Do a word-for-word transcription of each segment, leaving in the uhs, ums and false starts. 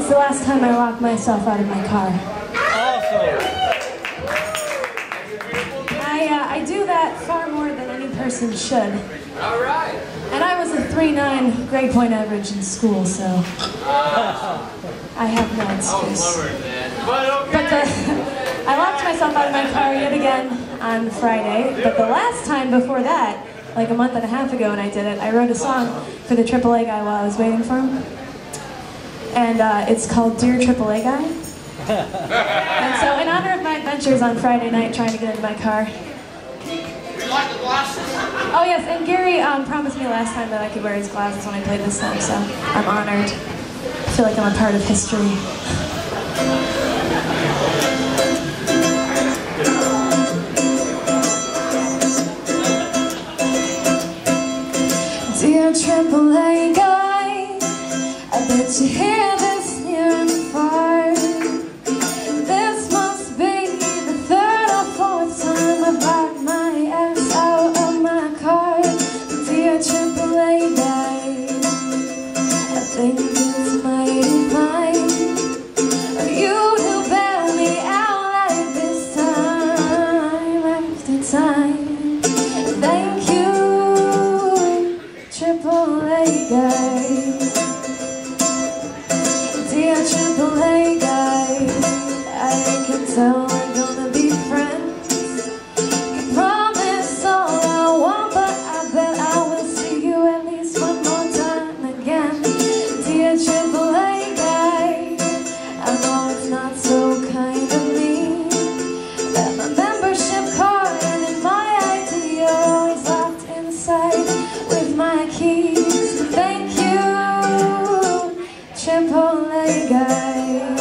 It's the last time I locked myself out of my car. Awesome. I, uh, I do that far more than any person should. All right. And I was a three point nine grade point average in school, so I have no excuse. But okay. But the, I locked myself out of my car yet again on Friday, but the last time before that, like a month and a half ago when I did it, I wrote a song for the triple A guy while I was waiting for him. And uh, it's called Dear triple A Guy. And so in honor of my adventures on Friday night trying to get into my car. You like the glasses? Oh yes, and Gary um, promised me last time that I could wear his glasses when I played this song, so I'm honored. I feel like I'm a part of history. Dear triple A guy, I bet you hear this near and far. This must be the third or fourth time I've locked my ass out of my car. Dear triple A guy, I think it's mighty fine of you to bail me out like this time after time. Thank you, triple A guy. Dear triple A guy, I can tell we're gonna be friends. Can promise all I want, but I bet I will see you at least one more time again. Dear triple A guy, I know it's not so kind of me that my membership card and my I D are always locked inside with my keys. Thank you, triple A guy.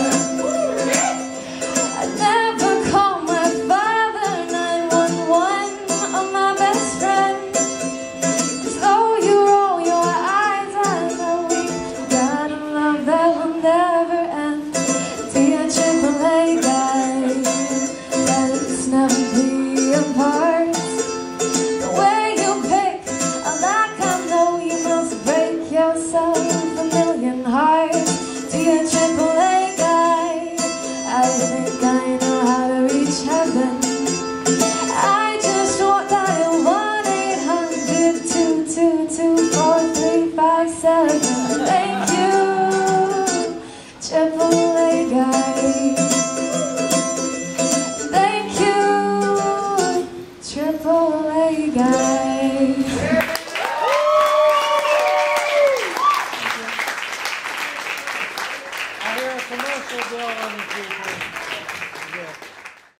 I never call my father nine one one or my best friend. 'Cause though you roll your eyes, I know we got a love that will never end. Dear triple A guy, let's never be apart. The way you pick a lock, I know you must break yourself a million hearts. Dear triple A guy, I think I know how to reach heaven. I just want dial one eight hundred, two two two, four three five seven. Thank you, triple A guy. Thank you, triple A guy. I hear a commercial bill on the people. Yeah.